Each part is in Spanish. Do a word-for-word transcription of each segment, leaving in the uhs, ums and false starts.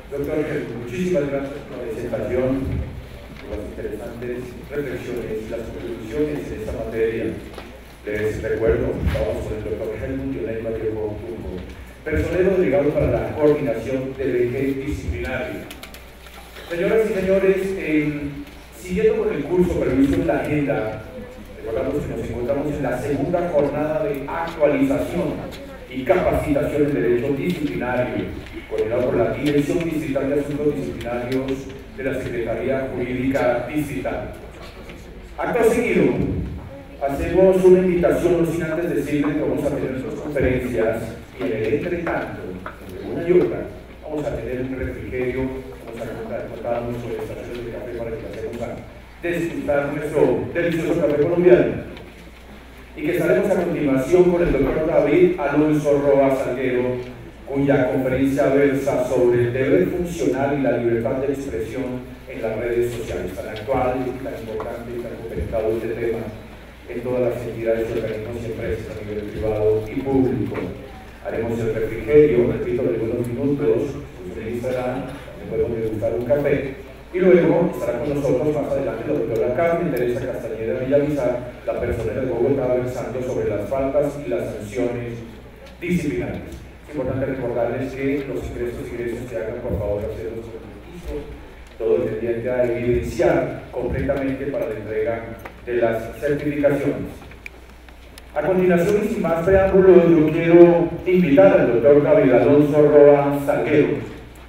Doctor, muchísimas gracias por la presentación, por las interesantes reflexiones y las conclusiones en esta materia. Les recuerdo, estamos con el doctor Helmut Yonel Vallejo Tunjo, personero delegado para la coordinación del eje disciplinario. Señoras y señores, eh, siguiendo con el curso previsto en la agenda, recordamos que nos encontramos en la segunda jornada de actualización y capacitación en Derecho Disciplinario, coordinado por la Dirección Distrital de Asuntos Disciplinarios de la Secretaría Jurídica Distrital. Acto seguido, hacemos una invitación, no sin antes decirles que vamos a tener nuestras conferencias y en el entretanto, entre una y otra, vamos a tener un refrigerio, vamos a contar, contar nuestras estaciones de café para que pasemos a disfrutar nuestro delicioso café colombiano. Y que estaremos a continuación con el doctor David Alonso Roa Salguero, cuya conferencia versa sobre el deber funcional y la libertad de expresión en las redes sociales, tan actual, tan importante y tan complicado este tema en todas las entidades, organismos y empresas a nivel privado y público. Haremos el refrigerio, repito, de algunos minutos, usted estará, podemos degustar un café. Y luego estará con nosotros más adelante la doctora Carmen Teresa Castañeda Villamizar, la personera de Bogotá, versando sobre las faltas y las sanciones disciplinarias. Es importante recordarles que los ingresos y egresos se hagan, por favor, hacerlos con el piso, todo tendiente a evidenciar completamente para la entrega de las certificaciones. A continuación, y sin más preámbulos, yo quiero invitar al doctor David Alonso Roa Salguero.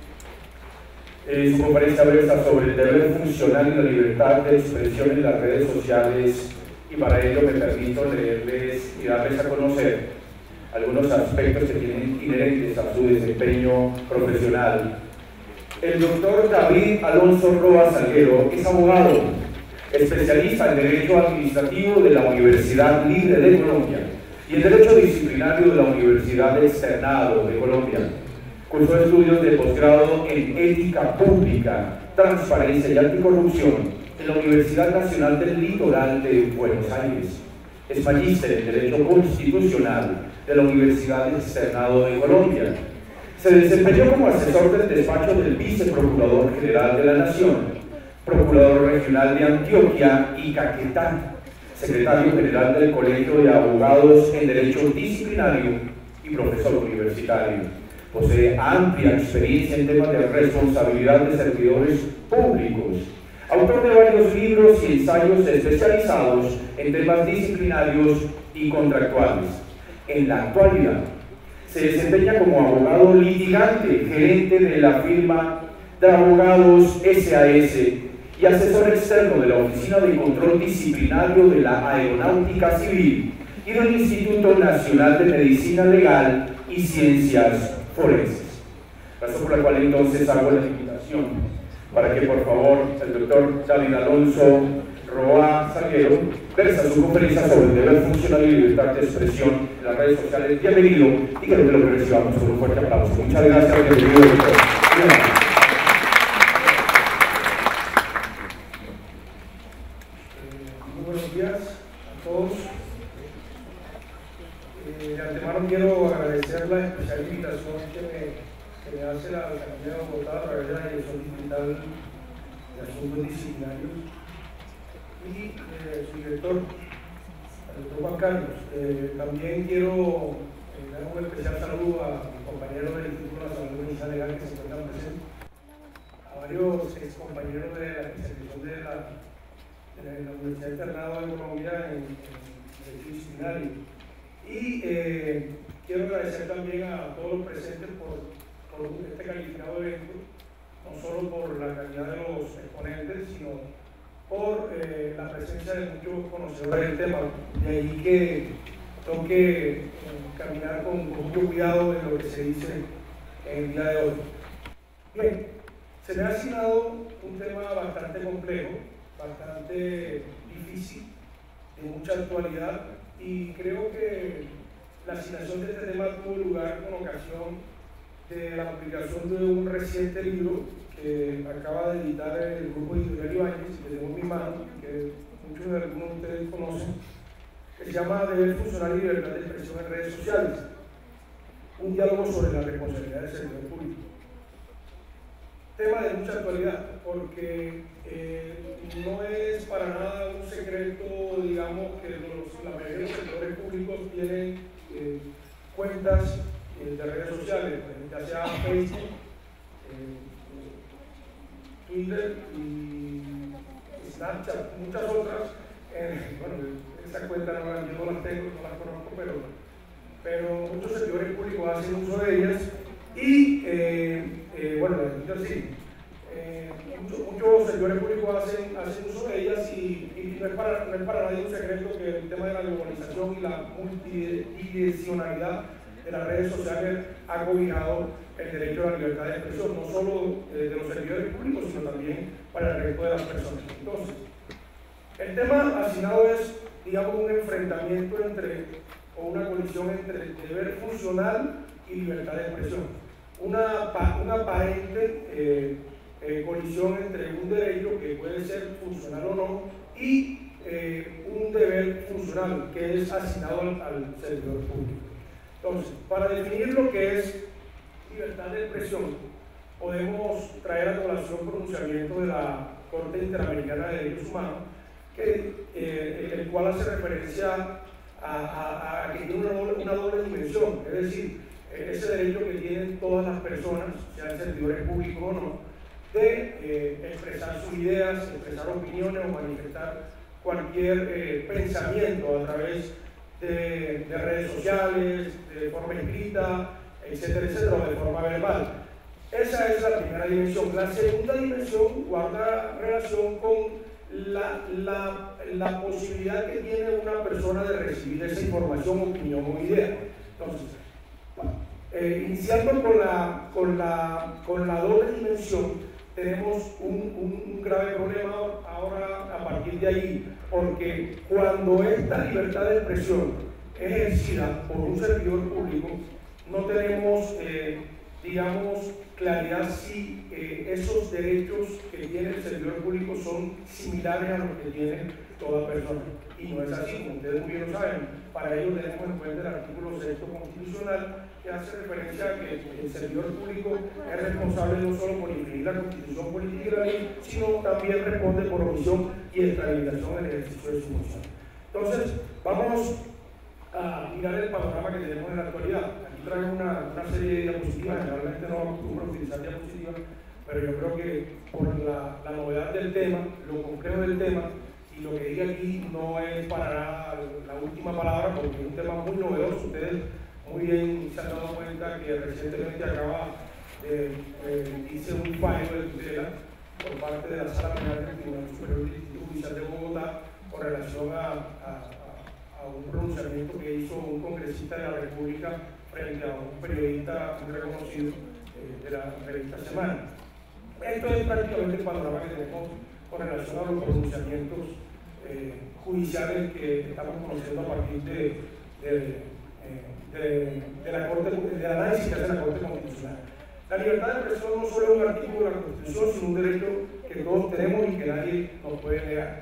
Eh, su conferencia versa sobre el deber funcional y la libertad de expresión en las redes sociales, y para ello me permito leerles y darles a conocer algunos aspectos que tienen inherentes a su desempeño profesional. El doctor David Alonso Roa Salguero es abogado, especialista en Derecho Administrativo de la Universidad Libre de Colombia y en Derecho Disciplinario de la Universidad Externado de Colombia. Cursó estudios de posgrado en Ética Pública, Transparencia y Anticorrupción en la Universidad Nacional del Litoral de Buenos Aires. Es magíster en Derecho Constitucional de la Universidad Externado de Colombia. Se desempeñó como asesor del despacho del Viceprocurador General de la Nación, Procurador Regional de Antioquia y Caquetá, Secretario General del Colegio de Abogados en Derecho Disciplinario y profesor universitario. Posee amplia experiencia en temas de responsabilidad de servidores públicos. Autor de varios libros y ensayos especializados en temas disciplinarios y contractuales. En la actualidad, se desempeña como abogado litigante, gerente de la firma de abogados S A S y asesor externo de la Oficina de Control Disciplinario de la Aeronáutica Civil y del Instituto Nacional de Medicina Legal y Ciencias Forenses. Razón por la cual entonces hago la invitación para que por favor el doctor David Alonso Roa Salguero versa su conferencia sobre el deber funcional y libertad de expresión en las redes sociales. Bienvenido y que lo recibamos con un fuerte aplauso. Muchas gracias. Bienvenido, doctor. Muy buenos días a todos. Eh, de antemano quiero agradecer la especial invitación que me, que me hace la Alcaldía de Bogotá a través de la Dirección Distrital de Asuntos Disciplinarios y eh, su director, el doctor Juan Carlos. Eh, también quiero eh, dar un especial saludo a mis compañeros del Instituto Nacional de Medicina Legal que se encuentran presentes, a varios ex compañeros de la especialización de la, de la, de la Universidad Externado de Colombia en, en Derecho Disciplinario. Y eh, quiero agradecer también a todos los presentes por, por este calificado evento, no solo por la calidad de los exponentes, sino por eh, la presencia de muchos conocedores del tema. De ahí que tengo que eh, caminar con, con mucho cuidado en lo que se dice en el día de hoy. Bien, se me ha asignado un tema bastante complejo, bastante difícil, de mucha actualidad. Y creo que la asignación de este tema tuvo lugar con ocasión de la publicación de un reciente libro que acaba de editar el grupo editorial Ibáñez, que tengo en mi mano, que muchos de algunos de ustedes conocen, que se llama Deber Funcional y Libertad de Expresión en Redes Sociales, un diálogo sobre la responsabilidad del servidor público. tema de mucha actualidad, porque eh, no es para nada un secreto, digamos, que los, la mayoría de los sectores públicos tienen eh, cuentas eh, de redes sociales, ya sea Facebook, eh, Twitter y Snapchat, muchas otras. Eh, bueno, esa cuenta no, yo no las tengo, no las conozco, pero, pero muchos servidores públicos hacen uso de ellas y, eh, eh, bueno, las sí, eh, muchos, muchos servidores públicos hacen, hacen uso de ellas y, y no, es para, no es para nadie un secreto que el tema de la globalización y la multidireccionalidad de las redes sociales ha cobijado el derecho a la libertad de expresión, no solo eh, de los servidores públicos, sino también para el resto de las personas. Entonces, el tema asignado es, digamos, un enfrentamiento entre, o una colisión entre deber funcional y libertad de expresión. Una, una aparente eh, eh, colisión entre un derecho que puede ser funcional o no y eh, un deber funcional que es asignado al, al servidor público. Entonces, para definir lo que es libertad de expresión, podemos traer a colación pronunciamiento de la Corte Interamericana de Derechos Humanos, que, eh, el cual hace referencia a, a, a que tiene una doble, una doble dimensión, es decir, ese derecho que tienen todas las personas, sean servidores públicos o no, de eh, expresar sus ideas, expresar opiniones o manifestar cualquier eh, pensamiento a través de, de redes sociales, de forma escrita, etcétera, etcétera, o de forma verbal. Esa es la primera dimensión. La segunda dimensión guarda relación con La, la, la posibilidad que tiene una persona de recibir esa información, opinión o idea. Entonces, eh, iniciando con la, con, la, con la doble dimensión, tenemos un, un, un grave problema ahora a partir de ahí, porque cuando esta libertad de expresión es ejercida por un servidor público, no tenemos, eh, digamos, claridad si eh, esos derechos que tiene el servidor público son similares a los que tiene toda persona. Y no es así, como ustedes muy bien lo saben. Para ello tenemos en cuenta el artículo sexto constitucional, que hace referencia a que el servidor público es responsable no solo por infringir la Constitución política y la ley, sino también responde por omisión y extralimitación en el ejercicio de su función. Entonces, vamos a mirar el panorama que tenemos en la actualidad. Traigo una, una serie de diapositivas, generalmente no acostumbro a utilizar diapositivas, pero yo creo que por la, la novedad del tema, lo complejo del tema, y lo que diga aquí no es para nada la última palabra, porque es un tema muy novedoso. Ustedes muy bien se han dado cuenta que recientemente acaba de, eh, hice un fallo de tutela por parte de la Sala Penal del Tribunal Superior del Distrito Judicial de Bogotá con relación a, a, a, a un pronunciamiento que hizo un congresista de la República frente a un periodista muy reconocido eh, de la revista Semana. Esto es prácticamente el panorama que tenemos con relación a los pronunciamientos eh, judiciales que estamos conociendo a partir de, de, de, de, de la Corte, del análisis que hace la Corte Constitucional. La libertad de expresión no solo es un artículo de la Constitución, sino un derecho que todos tenemos y que nadie nos puede negar.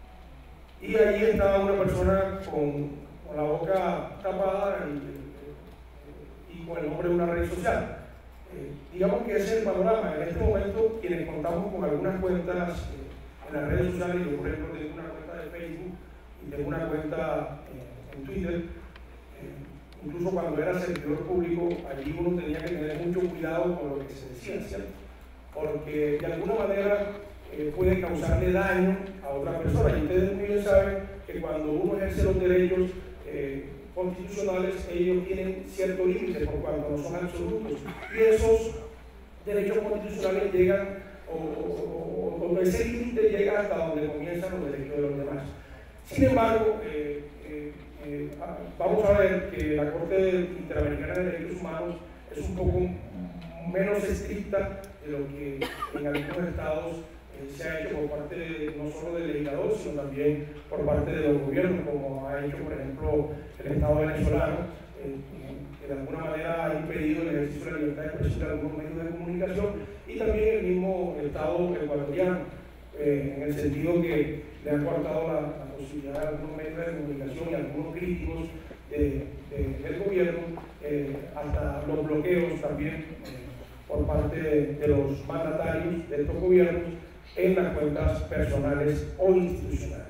Y ahí estaba una persona con, con la boca tapada y, con el nombre de una red social. Eh, digamos que ese es el panorama. En este momento, quienes contamos con algunas cuentas eh, en las redes sociales, yo por ejemplo tengo una cuenta de Facebook y tengo una cuenta eh, en Twitter, eh, incluso cuando era servidor público, allí uno tenía que tener mucho cuidado con lo que se decía, ¿cierto? Porque de alguna manera eh, puede causarle daño a otra persona. Y ustedes muy bien saben que cuando uno ejerce los derechos eh, constitucionales, ellos tienen cierto límite por cuanto no son absolutos, y esos derechos constitucionales llegan, o, o, o, o ese límite llega hasta donde comienzan los derechos de los demás. Sin embargo, eh, eh, eh, vamos a ver que la Corte Interamericana de Derechos Humanos es un poco menos estricta de lo que en algunos estados se ha hecho por parte de, no solo del legislador, sino también por parte de los gobiernos, como ha hecho, por ejemplo, el Estado venezolano, eh, que de alguna manera ha impedido el ejercicio de la libertad de expresión de algunos medios de comunicación, y también el mismo Estado ecuatoriano, eh, en el sentido que le han cortado la, la posibilidad de algunos medios de comunicación y algunos críticos de, de, del gobierno, eh, hasta los bloqueos también. Eh, por parte de los mandatarios de estos gobiernos en las cuentas personales o institucionales.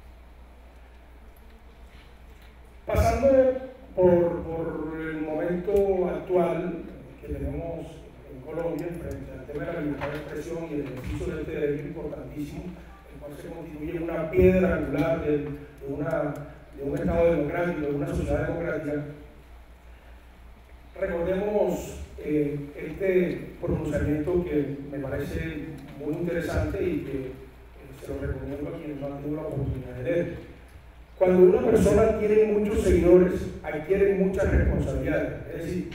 Pasando por, por el momento actual que tenemos en Colombia frente al tema de la libertad de expresión y el ejercicio de este derecho importantísimo, el cual se constituye una piedra angular de, de, una, de un Estado democrático, de una sociedad democrática, recordemos eh, este pronunciamiento que me parece muy interesante y que eh, se lo recomiendo a quienes no han tenido la oportunidad de leer. Cuando una persona tiene muchos seguidores, adquiere muchas responsabilidades. Es decir,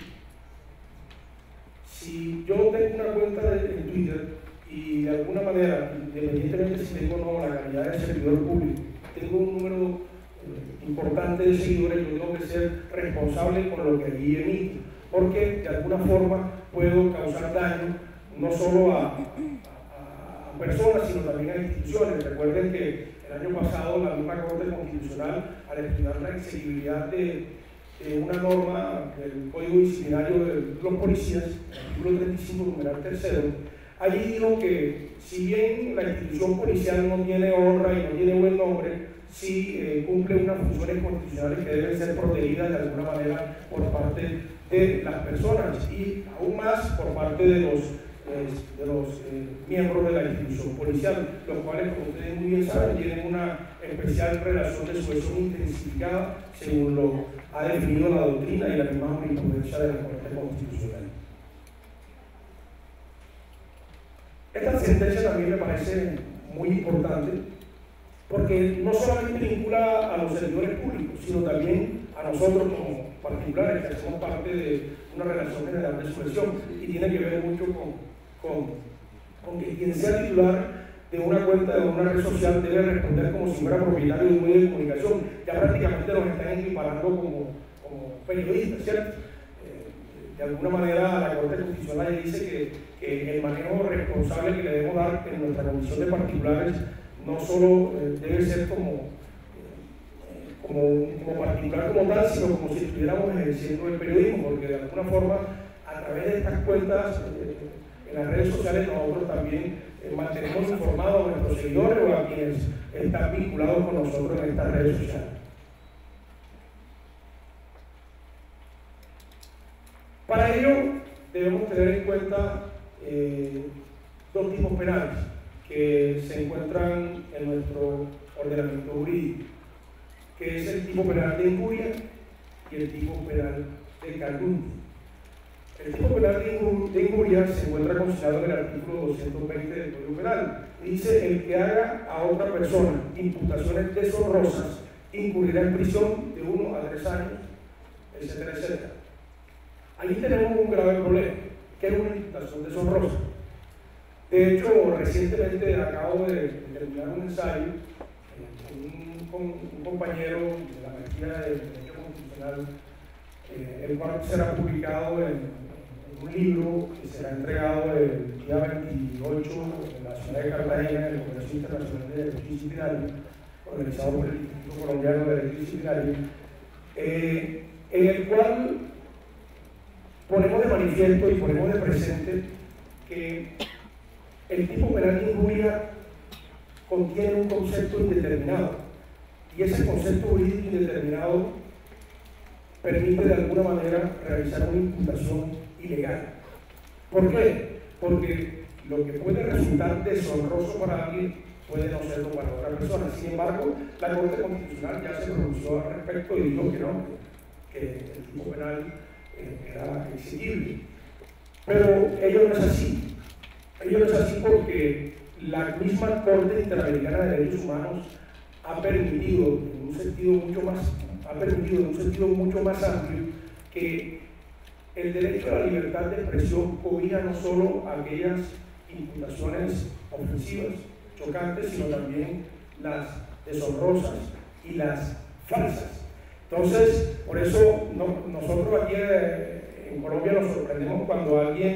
si yo tengo una cuenta de, en Twitter y de alguna manera, independientemente si tengo o no la calidad de servidor público, tengo un número eh, importante de seguidores, yo tengo que ser responsable con lo que allí emito, porque de alguna forma puedo causar daño no solo a, a, a personas, sino también a instituciones. Recuerden que el año pasado la misma Corte Constitucional, al estudiar la exigibilidad de, de una norma del Código Disciplinario de los policías, el artículo treinta y cinco, numeral tercero, allí dijo que si bien la institución policial no tiene honra y no tiene buen nombre, sí eh, cumple unas funciones constitucionales que deben ser protegidas de alguna manera por parte de las personas y aún más por parte de los de los eh, miembros de la institución policial, los cuales, como ustedes muy bien saben, tienen una especial relación de sujeción intensificada según lo ha definido la doctrina y la misma jurisprudencia de la Corte Constitucional. Esta sentencia también me parece muy importante porque no solamente vincula a los servidores públicos, sino también a nosotros como particulares que somos parte de una relación general de sujeción y tiene que ver mucho con Con, con que quien sea titular de una cuenta de una red social debe responder como si fuera propietario de un medio de comunicación. Ya prácticamente nos están equiparando como, como periodistas, ¿cierto? Eh, de alguna manera la Corte Constitucional dice que, que el manejo responsable que le debemos dar en nuestra condición de particulares no solo eh, debe ser como, eh, como, como particular como tal, sino como si estuviéramos ejerciendo el periodismo, porque de alguna forma a través de estas cuentas eh, en las redes sociales nosotros también eh, mantenemos informados a nuestros seguidores o a quienes están vinculados con nosotros en estas redes sociales. Para ello debemos tener en cuenta eh, dos tipos penales que se encuentran en nuestro ordenamiento jurídico, que es el tipo penal de injuria y el tipo penal de calumnia. El tipo penal de injuria se encuentra considerado en el artículo doscientos veinte del Código Penal. Dice: el que haga a otra persona imputaciones deshonrosas incurrirá en prisión de uno a tres años, etcétera, etcétera. Ahí tenemos un grave problema, que es una imputación deshonrosa. De hecho, recientemente acabo de terminar un ensayo con un, un compañero de la maestría de Derecho Constitucional, eh, el cual será publicado en un libro que será entregado el día veintiocho en la ciudad de Cartagena, en el Congreso Internacional de Derecho Disciplinario, organizado por el Instituto Colombiano de Derecho Disciplinario, eh, en el cual ponemos de manifiesto y ponemos de presente que el tipo penal de injuria contiene un concepto indeterminado, y ese concepto jurídico indeterminado permite de alguna manera realizar una imputación ilegal. ¿Por qué? Porque lo que puede resultar deshonroso para alguien puede no serlo para otra persona. Sin embargo, la Corte Constitucional ya se pronunció al respecto y dijo que no, que el tipo penal eh, era exigible. Pero ello no es así. Ello no es así porque la misma Corte Interamericana de Derechos Humanos ha permitido en un sentido mucho más, ha permitido en un sentido mucho más amplio que el derecho a la libertad de expresión cobija no solo aquellas imputaciones ofensivas, chocantes, sino también las deshonrosas y las falsas. Entonces, por eso no, nosotros aquí eh, en Colombia nos sorprendemos cuando alguien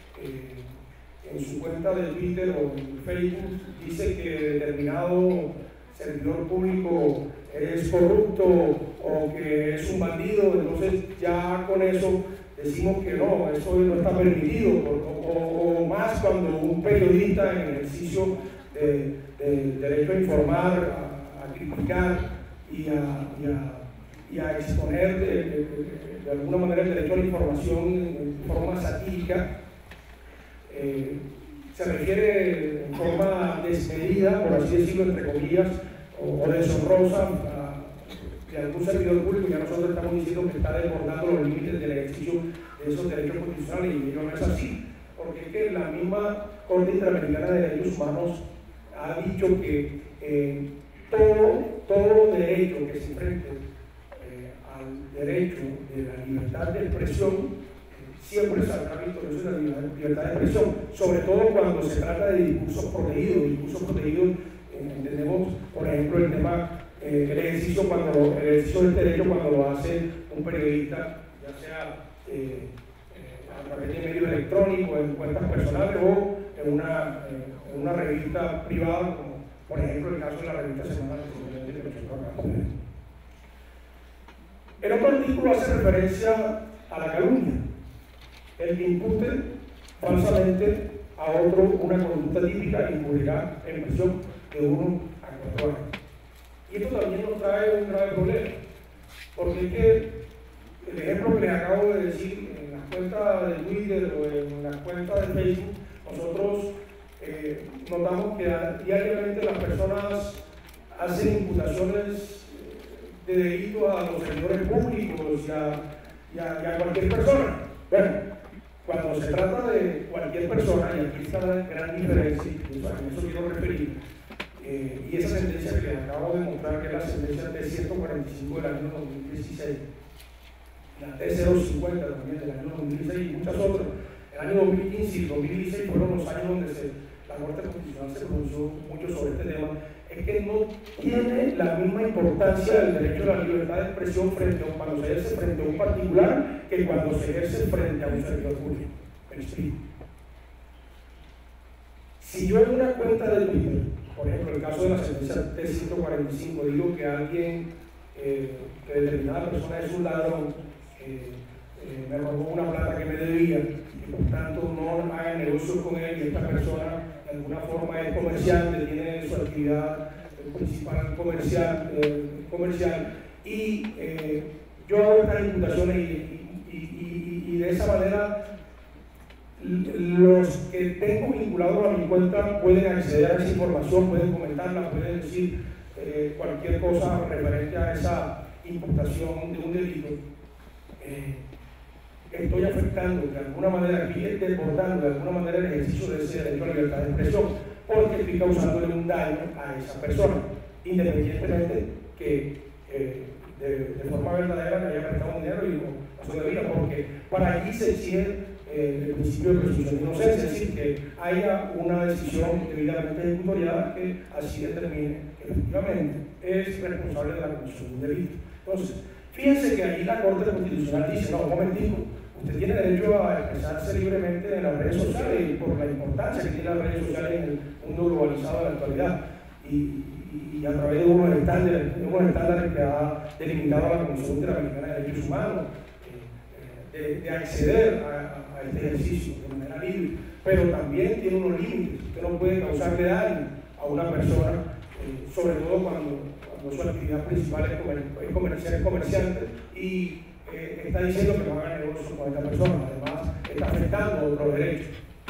eh, en su cuenta de Twitter o en Facebook dice que determinado servidor público es corrupto o que es un bandido. Entonces ya con eso decimos que no, eso no está permitido, o, o, o más cuando un periodista en el ejercicio del de, de derecho a informar, a, a criticar y a, y a, y a exponer de, de, de, de alguna manera el derecho a la información en forma satírica, eh, se refiere en forma desmedida, por así decirlo, entre comillas, o, o deshonrosa a, de algún servidor público. Ya nosotros estamos diciendo que está desbordando los límites del ejercicio de esos derechos constitucionales, y no es así, porque es que la misma Corte Interamericana de Derechos Humanos ha dicho que eh, todo, todo derecho que se enfrente eh, al derecho de la libertad de expresión eh, siempre saldrá victorioso de la libertad de expresión, sobre todo cuando se trata de discursos protegidos. Discursos protegidos, eh, entendemos, por ejemplo, el tema, eh, el ejercicio cuando el ejercicio del derecho cuando lo hace un periodista, ya sea eh, eh, a través de medios electrónicos, en cuentas personales o en una, eh, en una revista privada, como por ejemplo el caso de la revista semanal de que nosotros. El otro artículo hace referencia a la calumnia, el que impute falsamente a otro una conducta típica incurrirá en prisión de uno a cuatro años. Y esto también nos trae un grave problema, porque es que el ejemplo que les acabo de decir, en las cuentas de Twitter o en las cuentas de Facebook, nosotros eh, notamos que diariamente las personas hacen imputaciones de delitos a los servidores públicos y a, y a, y a cualquier persona. Bueno, cuando se trata de cualquier persona, y aquí está la gran diferencia, y a eso quiero referir, eh, y esa sentencia que les acabo de mostrar, que es la sentencia T ciento cuarenta y cinco del año dos mil dieciséis, la T cero cincuenta también del año dos mil dieciséis y muchas otras. El año dos mil quince y dos mil dieciséis fueron los años donde se, la Corte Constitucional se pronunció mucho sobre este tema. Es que no tiene la misma importancia el derecho a la libertad de expresión frente a, cuando se ejerce frente a un particular que cuando se ejerce frente a un servidor público. Me explico. Si yo en una cuenta de Twitter, por ejemplo, el caso de la sentencia T ciento cuarenta y cinco, digo que alguien, eh, que determinada persona es un ladrón, eh, eh, me robó una plata que me debía, y por tanto no haga negocio con él, y esta persona de alguna forma es comerciante, tiene su actividad principal comercial, eh, comercial y eh, yo hago estas imputaciones y, y, y, y de esa manera los que tengo vinculados a mi cuenta pueden acceder a esa información, pueden comentarla, pueden decir eh, cualquier cosa referente a esa imputación de un delito. Eh, estoy afectando de alguna manera, aquí desbordando de alguna manera el ejercicio de ese derecho a la libertad de expresión, porque estoy causándole un daño a esa persona, independientemente que eh, de, de forma verdadera me haya prestado un dinero y no se debía, porque para allí se exige eh, el principio de presunción de inocencia, es decir, que haya una decisión debidamente ejecutoriada que así determine que efectivamente es responsable de la comisión de un delito. Entonces, fíjense que ahí la Corte Constitucional dice, no, un momentico, usted tiene derecho a expresarse libremente en las redes sociales y por la importancia que tienen las redes sociales en el mundo globalizado de la actualidad y, y, y a través de unos estándares, de unos estándares que ha delimitado la Comisión Interamericana de Derechos Humanos, eh, de, de acceder a, a este ejercicio de manera libre, pero también tiene unos límites. Usted no puede causarle daño a una persona, eh, sobre todo cuando, cuando su actividad principal es, comer, es comercial, es comerciante y Eh, está diciendo que no hagan negocio con esta persona, además está afectando otros derechos.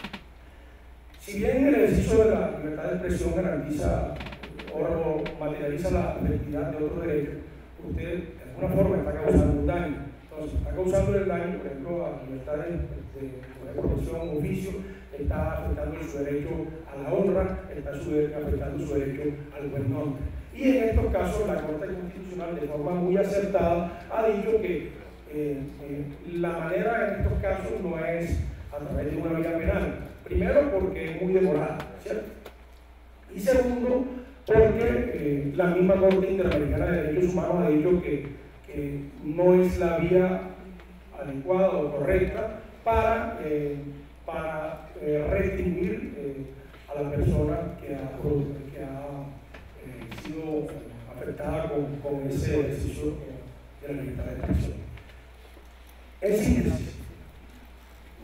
Si bien el ejercicio de la libertad de expresión garantiza o materializa la efectividad de otros derechos, usted de alguna forma está causando un daño. Entonces, está causando el daño, por ejemplo, a la libertad de, de, de profesión, oficio, está afectando su derecho a la honra, está su, afectando su derecho al buen nombre. Y en estos casos, la Corte Constitucional, de forma muy acertada, ha dicho que Eh, eh, la manera en estos casos no es a través de una vía penal. Primero, porque es muy demorada, ¿cierto? Y segundo, porque eh, la misma Corte Interamericana de Derechos Humanos ha dicho que, que no es la vía adecuada o correcta para, eh, para eh, restringir eh, a la persona que ha, que ha eh, sido afectada con, con ese ejercicio de la libertad de expresión. En síntesis,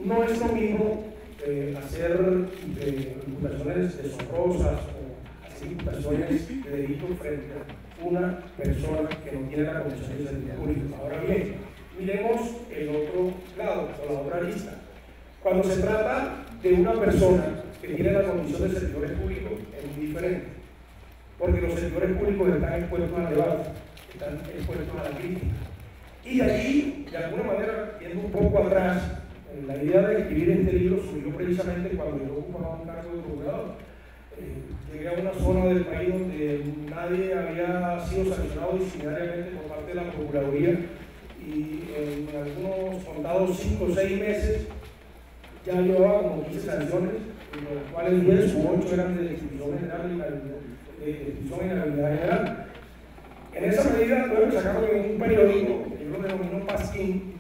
no es lo mismo eh, hacer eh, imputaciones deshonrosas o hacer imputaciones de delito frente a una persona que no tiene la condición de servicio público. Ahora bien, miremos el otro lado, o la otra lista. Cuando se trata de una persona que tiene la condición de servidores públicos, es muy diferente, porque los servidores públicos están expuestos al debate, están expuestos a la crítica. Y de allí, de alguna manera, yendo un poco atrás, la idea de escribir este libro surgió precisamente cuando yo ocupaba un cargo de procurador. Eh, llegué a una zona del país donde nadie había sido sancionado disciplinariamente por parte de la Procuraduría y en algunos contados cinco o seis meses ya llevaba como quince sanciones, de los cuales diez u ocho eran de exclusión general y de exclusión en inhabilidad general. En esa medida tuve que sacarlo en un periódico que yo lo denomino Pasquín,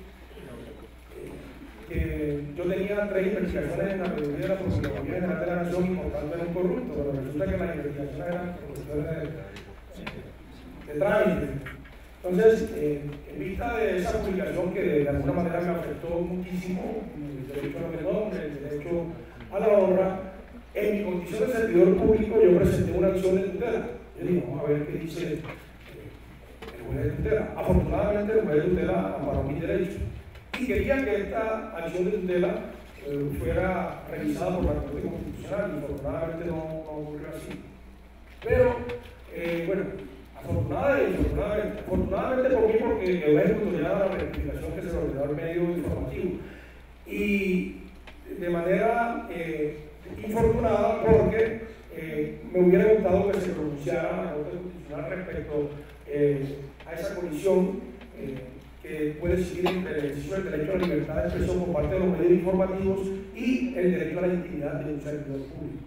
que yo tenía tres investigaciones en la Procuraduría de la Procuraduría General de la Nación y por tanto era un corrupto, pero resulta que las investigaciones eran por cuestiones de, de trámite. Entonces, eh, en vista de esa publicación que de alguna manera me afectó muchísimo, el derecho al renombre, el derecho a la honra, en mi condición de servidor público yo presenté una acción de tutela. Yo digo, vamos a ver qué dice el juez de tutela. Afortunadamente el juez de tutela amparó mis derechos y quería que esta acción de tutela eh, fuera revisada por la Corte Constitucional y afortunadamente no, no ocurrió así. Pero, eh, bueno, afortunadamente, afortunadamente, afortunadamente por mí porque el juez tutoriaba la rectificación que se le ordenó al medio informativo y de manera eh, infortunada porque eh, me hubiera gustado que se pronunciara la Corte Constitucional respecto eh, a esa colisión eh, que puede existir entre el ejercicio del derecho a la libertad de expresión por parte de los medios informativos y el derecho a la intimidad de un servidor público.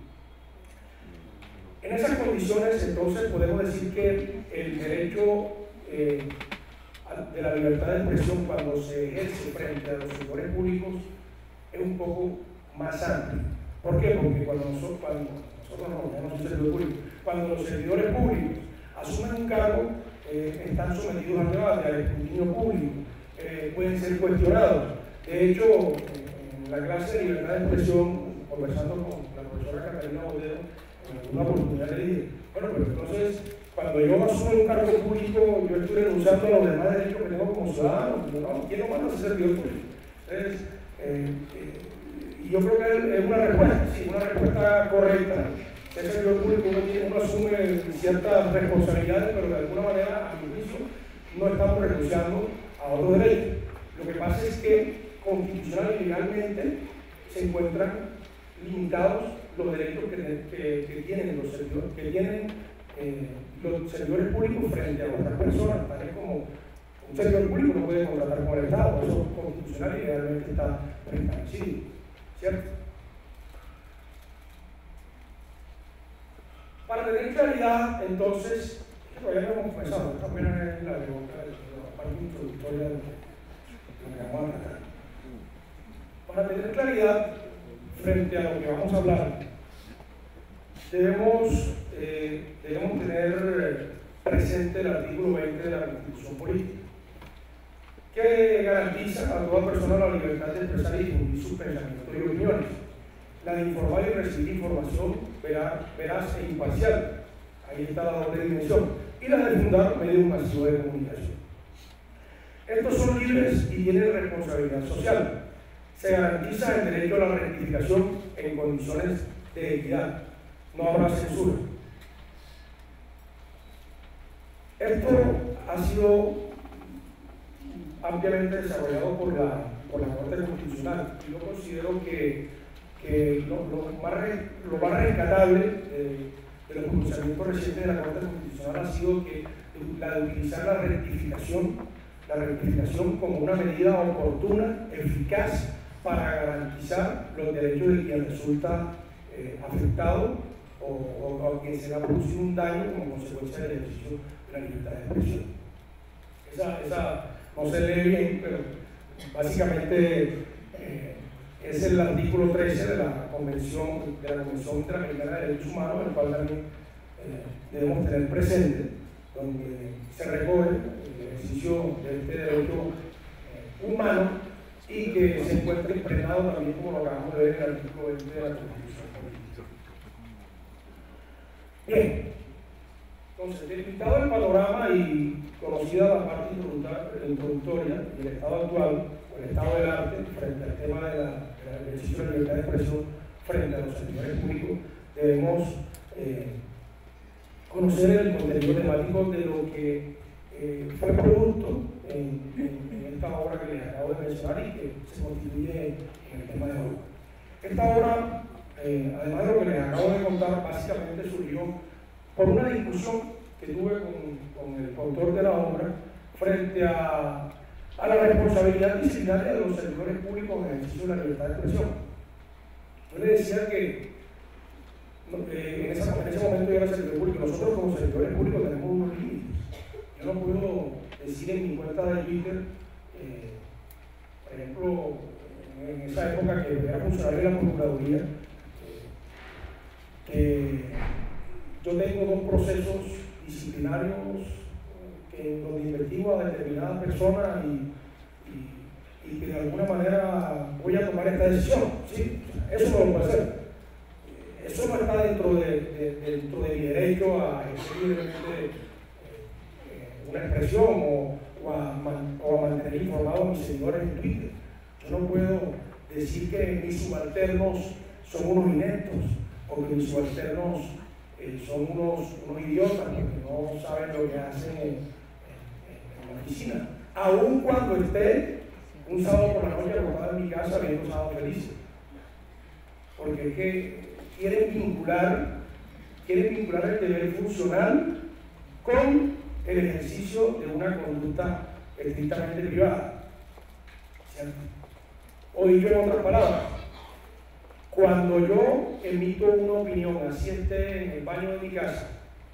En esas condiciones, entonces, podemos decir que el derecho eh, de la libertad de expresión cuando se ejerce frente a los servidores públicos es un poco más amplio. ¿Por qué? Porque cuando nosotros, cuando nosotros no tenemos un servidor público, cuando los servidores públicos asumen un cargo, eh, están sometidos al debate, al escrutinio público, eh, pueden ser cuestionados. De hecho, en la clase de libertad de expresión, conversando con la profesora Catalina Bodero, en una oportunidad le dije, bueno, pero entonces, cuando yo asumo un cargo público, yo estoy renunciando a los demás derechos que tengo como ciudadano. ¿No? ¿Quién no manda a ser servidor público? Entonces, eh, eh, y yo creo que es una respuesta, sí, una respuesta correcta. El servidor público uno, tiene, uno asume ciertas responsabilidades, pero de alguna manera, a mi juicio, no estamos renunciando a otros derechos. Lo que pasa es que constitucional y legalmente se encuentran limitados los derechos que, que, que tienen los servidores, que tienen eh, los servidores públicos frente a otras personas, tales como un servidor público no puede contratar con el Estado, eso constitucional y legalmente está establecido, ¿cierto? Para tener claridad, entonces, todavía no hemos comenzado, esta apenas es la, la, la parte introductoria de lo que vamos a tratar. Para tener claridad frente a lo que vamos a hablar, debemos, eh, debemos tener presente el artículo veinte de la Constitución Política, que garantiza a toda persona la libertad de expresar y difundir sus pensamientos y opiniones, la de informar y recibir información veraz, veraz e imparcial, ahí está la doble dimensión, y la de fundar medios masivos de comunicación. Estos son libres y tienen responsabilidad social. Se garantiza el derecho a la rectificación en condiciones de equidad. No habrá censura. Esto ha sido ampliamente desarrollado por la, por la Corte Constitucional y yo considero que, que lo, lo, más, lo más rescatable de, de los pronunciamientos recientes de la Corte Constitucional ha sido que la de utilizar la rectificación, la rectificación como una medida oportuna, eficaz, para garantizar los derechos de quien resulta eh, afectado o, o a quien se le ha producido un daño como consecuencia del ejercicio de la libertad de expresión. Esa, esa no se lee bien, pero básicamente eh, es el artículo trece de la Convención, de la Convención Interamericana de Derechos Humanos, el cual también eh, debemos tener presente, donde se recoge el ejercicio de este derecho eh, humano y que se encuentra impregnado también, como lo acabamos de ver en el artículo veinte de la Constitución Política. Bien, entonces, delimitado el panorama y conocida la parte introductoria y el estado actual, o el estado del arte, frente al tema de la, del ejercicio de la libertad de expresión frente a los servidores públicos, debemos eh, conocer el contenido temático de lo que eh, fue producto en, en, en esta obra que les acabo de mencionar y que se constituye en el tema de hoy. Esta obra, eh, además de lo que les acabo de contar, básicamente surgió por una discusión que tuve con, con el autor de la obra frente a, a la responsabilidad disciplinaria de los servidores públicos en el ejercicio de la libertad de expresión. Yo le decía que eh, en, esa, en ese momento yo era servidor público, nosotros como servidores públicos tenemos unos límites. Yo no puedo decir en mi cuenta de Twitter, eh, por ejemplo, en esa época que era funcionario de la Procuraduría, eh, que yo tengo dos procesos disciplinarios que, donde investigo a determinadas personas y, y, y que de alguna manera voy a tomar esta decisión. ¿Sí? Eso no lo puedo hacer. Eso no está dentro de, de, dentro de mi derecho a ejercer libremente eh, una expresión o, o, a man, o a mantener informados a mis seguidores en Twitter. Yo no puedo decir que mis subalternos son unos ineptos o que mis subalternos eh, son unos, unos idiotas porque no saben lo que hacen en, en, en la oficina. Aun cuando esté un sábado por la noche acostado en mi casa viendo un sábado feliz. Porque es que quieren vincular, quieren vincular el deber funcional con el ejercicio de una conducta estrictamente privada. ¿Cierto? O dicho en otras palabras, cuando yo emito una opinión, así esté en el baño de mi casa,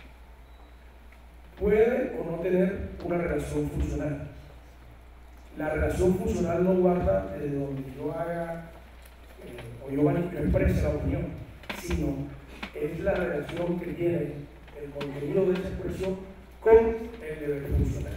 puede o no tener una relación funcional. La relación funcional no guarda desde donde yo haga eh, o yo, yo exprese la opinión, sino es la relación que tiene el contenido de esa expresión con el deber funcional.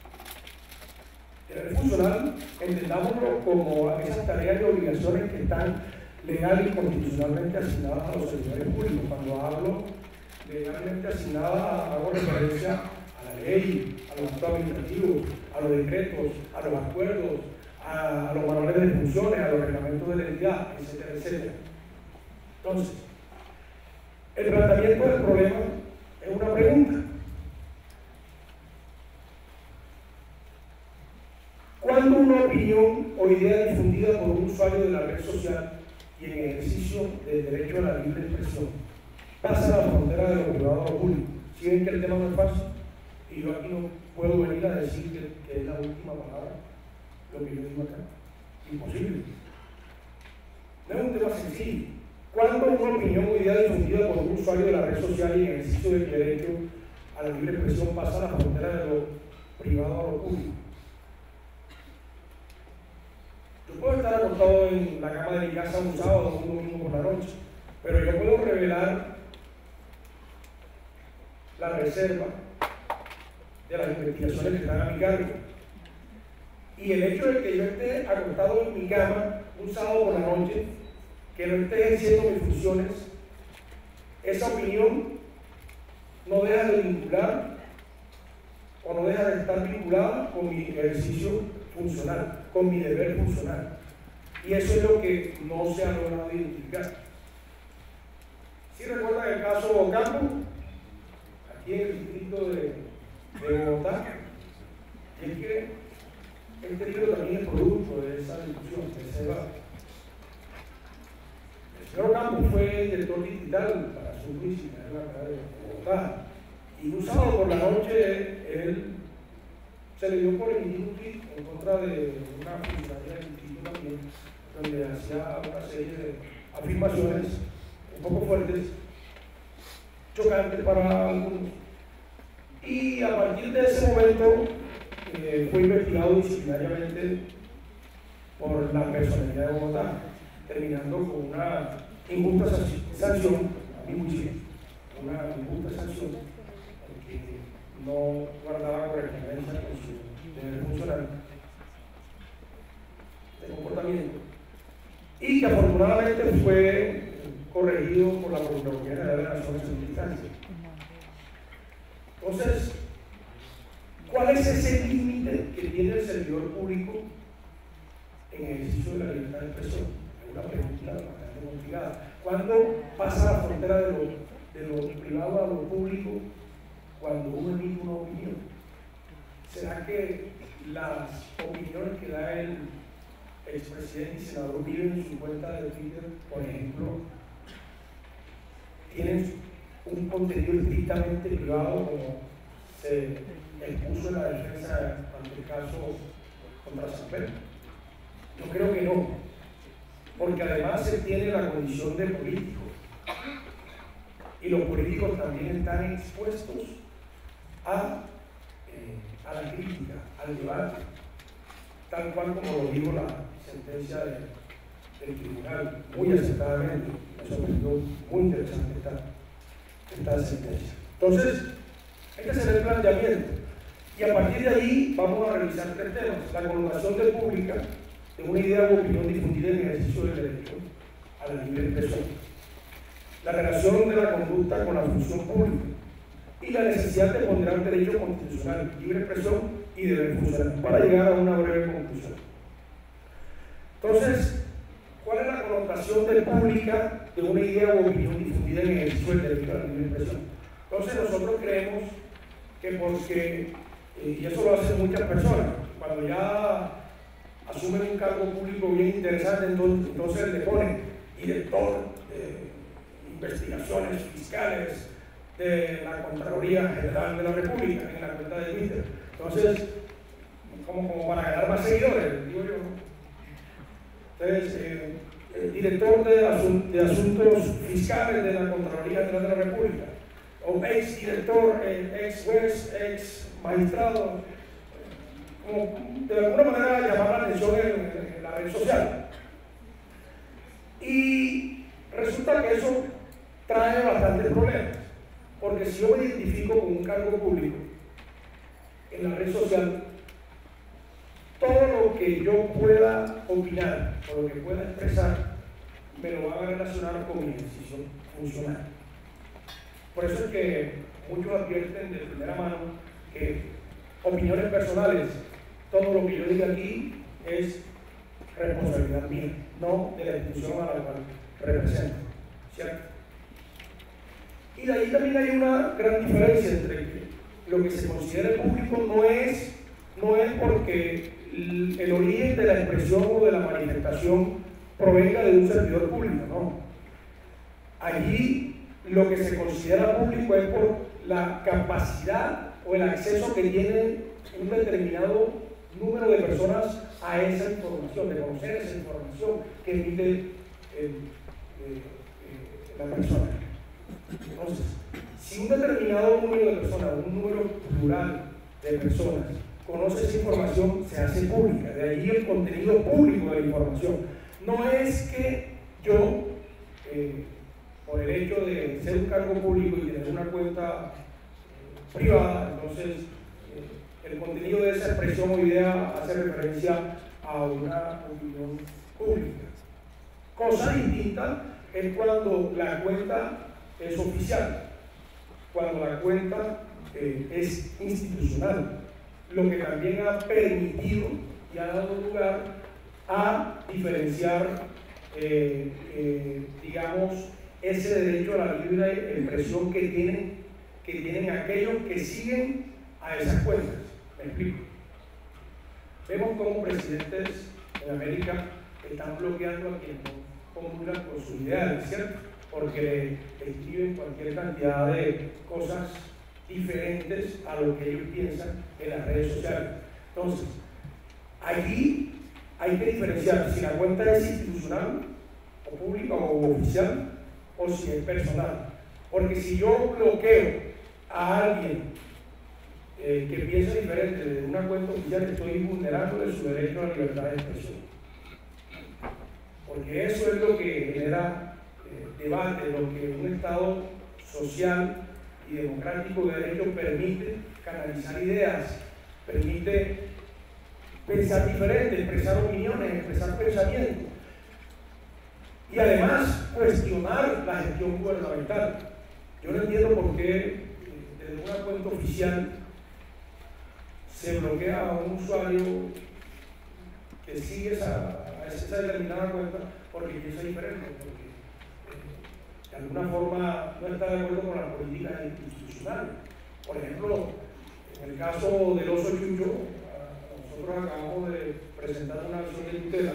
El deber funcional, entendámoslo como esas tareas y obligaciones que están legal y constitucionalmente asignadas a los servidores públicos. Cuando hablo legalmente asignadas, hago referencia a la ley, a los actos administrativos, a los decretos, a los acuerdos, a, a los manuales de funciones, a los reglamentos de la entidad, etcétera, etcétera. Entonces, el planteamiento del problema es una pregunta. ¿Cuándo una opinión o idea difundida por un usuario de la red social y en ejercicio del derecho a la libre expresión pasa la frontera de lo privado a lo público? ¿Sí ven que el tema no es fácil? Y yo aquí no puedo venir a decir que, que es la última palabra lo que yo digo acá. Imposible. No es un tema sencillo. ¿Cuándo una opinión o idea difundida por un usuario de la red social y en ejercicio del derecho a la libre expresión pasa la frontera de lo privado a lo público? Yo puedo estar acostado en la cama de mi casa un sábado o un domingo por la noche, pero yo puedo revelar la reserva de las investigaciones que están a mi cargo. Y el hecho de que yo esté acostado en mi cama un sábado por la noche, que no esté ejerciendo mis funciones, esa opinión no deja de vincular o no deja de estar vinculada con mi ejercicio funcional, con mi deber funcional. Y eso es lo que no se ha logrado identificar. ¿Sí recuerdan el caso Ocampo? Aquí en el distrito de, de Bogotá. Y es que este libro también es producto de esa discusión, de ese debate. El señor Ocampo fue director digital para su municipio en la ciudad de Bogotá. Y un sábado por la noche él se le dio por emitir un tweet en contra de una funcionaria del distrito también, donde hacía una serie de afirmaciones un poco fuertes, chocantes para algunos. Y a partir de ese momento eh, fue investigado disciplinariamente por la personalidad de Bogotá, terminando con una injusta sanción, a mi juicio, una injusta sanción, no guardaba correspondencia con su deber funcional. de comportamiento, y que afortunadamente fue corregido por la Procuraduría General de la Nación en su instancia. Entonces, ¿cuál es ese límite que tiene el servidor público en el ejercicio de la libertad de expresión? Es una pregunta bastante complicada. ¿Cuándo pasa la frontera de lo, de lo privado a lo público cuando uno emite una opinión? ¿Será que las opiniones que da el expresidente y senador Uribe en su cuenta de Twitter, por ejemplo, tienen un contenido estrictamente privado, como se expuso en la defensa ante el caso contra San Pedro? Yo creo que no, porque además se tiene la condición de político, y los políticos también están expuestos a, eh, a la crítica, al debate, tal cual como lo dijo la sentencia de, del tribunal, muy acertadamente. Me sorprendió, muy interesante esta, esta sentencia. Entonces, hay que hacer el planteamiento, y a partir de ahí vamos a revisar tres temas: la connotación de pública de una idea o opinión difundida en el ejercicio del derecho a la libre expresión, la relación de la conducta con la función pública y la necesidad de ponderar derecho constitucional, libre expresión y deber funcional, para llegar a una breve conclusión. Entonces, ¿cuál es la connotación de pública de una idea o opinión difundida en el ejercicio del derecho a la libre expresión? Entonces, nosotros creemos que porque, eh, y eso lo hacen muchas personas, cuando ya asumen un cargo público bien interesante, entonces, entonces le ponen director de investigaciones fiscales de la Contraloría General de la República en la cuenta de Twitter. Entonces, como, como para ganar más seguidores, digo yo. Entonces, eh, el director de, asun de Asuntos Fiscales de la Contraloría General de la República, o ex director, eh, ex juez, ex magistrado, como de alguna manera llamar la atención en, en la red social. Y resulta que eso trae bastantes problemas, porque si yo me identifico con un cargo público en la red social, todo lo que yo pueda opinar o lo que pueda expresar me lo van a relacionar con mi ejercicio funcional. Por eso es que muchos advierten de primera mano que opiniones personales, todo lo que yo diga aquí es responsabilidad mía, no de la institución a la cual represento, ¿cierto? Y de ahí también hay una gran diferencia entre que lo que se considera público no es, no es porque el, el origen de la expresión o de la manifestación provenga de un servidor público, no. Allí lo que se considera público es por la capacidad o el acceso que tiene un determinado número de personas a esa información, de conocer esa información que emite el, eh, eh, la persona. Entonces, si un determinado número de personas, un número plural de personas, conoce esa información, se hace pública. De ahí el contenido público de la información. No es que yo, eh, por el hecho de ser un cargo público y tener una cuenta eh, privada, entonces eh, el contenido de esa expresión o idea hace referencia a una opinión pública. Cosa distinta es cuando la cuenta es oficial, cuando la cuenta eh, es institucional, lo que también ha permitido y ha dado lugar a diferenciar, eh, eh, digamos, ese derecho a la libre expresión que tienen, que tienen aquellos que siguen a esas cuentas. ¿Me explico? Vemos cómo presidentes en América están bloqueando a quienes no comulgan con sus ideales, ¿cierto? Porque escriben cualquier cantidad de cosas diferentes a lo que ellos piensan en las redes sociales. Entonces, allí hay que diferenciar si la cuenta es institucional o pública o oficial o si es personal. Porque si yo bloqueo a alguien eh, que piensa diferente de una cuenta oficial, estoy vulnerándole su derecho a la libertad de expresión. Porque eso es lo que genera debate, lo que un Estado social y democrático de derecho permite canalizar ideas, permite pensar diferente, expresar opiniones, expresar pensamientos. Y además cuestionar la gestión gubernamental. Yo no entiendo por qué desde una cuenta oficial se bloquea a un usuario que sigue esa, esa determinada cuenta porque piensa diferente, porque eh, de alguna forma no está de acuerdo con las políticas institucionales. Por ejemplo, en el caso del oso Yuyo, nosotros acabamos de presentar una acción de tutela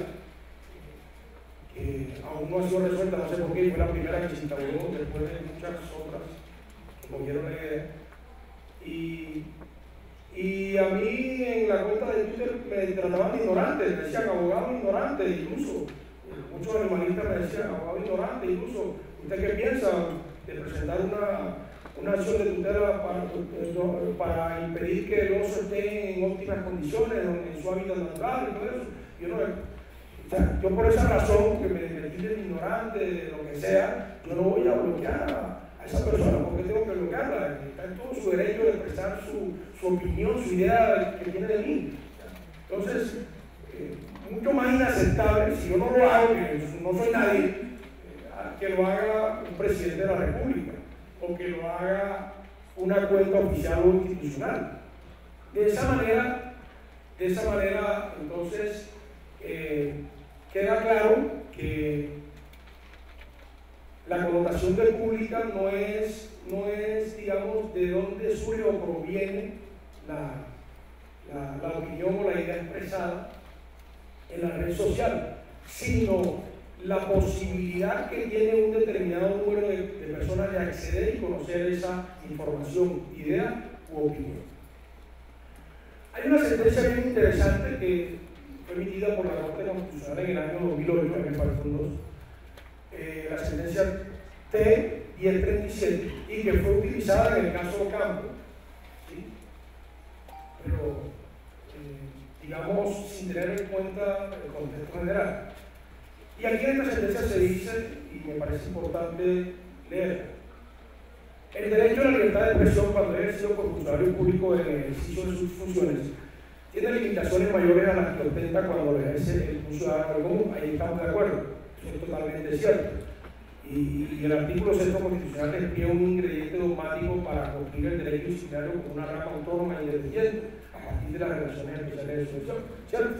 que aún no ha sido resuelta, no sé por qué, fue la primera que se instauró después de muchas otras que cogieron la idea. Y, y a mí en la cuenta de Twitter me trataban de ignorante, me decían abogado ignorante, incluso muchos animalistas me decían abogado ignorante, incluso ¿usted qué piensa de presentar una, una acción de tutela para, para impedir que el oso esté en óptimas condiciones, en su hábitat natural y todo eso? Yo, no, o sea, yo por esa razón, que me, me tilden ignorante, de lo que sea, yo no voy a bloquear a, a esa persona, porque tengo que bloquearla. Está en todo su derecho de expresar su, su opinión, su idea que tiene de mí. Entonces, eh, mucho más inaceptable, si yo no lo hago, que no soy nadie, eh, que lo haga un presidente de la República, o que lo haga una cuenta oficial o institucional. De esa manera, de esa manera, entonces, eh, queda claro que la connotación de pública no es, no es, digamos, de dónde surge o proviene la, la, la opinión o la idea expresada en la red social, sino la posibilidad que tiene un determinado número de, de personas de acceder y conocer esa información, idea u opinión. Hay una sentencia bien interesante que fue emitida por la Corte Constitucional en el año dos mil ocho, en el dos, eh, la sentencia T diez treinta y siete, y que fue utilizada en el caso Ocampo, ¿sí? Pero eh, digamos sin tener en cuenta el contexto general. Y aquí en esta sentencia se dice, y me parece importante leer, el derecho a la libertad de expresión cuando es ejercido por funcionario público en el ejercicio de sus funciones tiene limitaciones mayores a las que ostenta cuando lo ejerce el ciudadano común. Ahí estamos de acuerdo, eso es totalmente cierto. Y, y el artículo sexto constitucional despliega un ingrediente dogmático para cumplir el derecho disciplinario como una rama autónoma e independiente a partir de las relaciones especiales de sucesión, ¿cierto?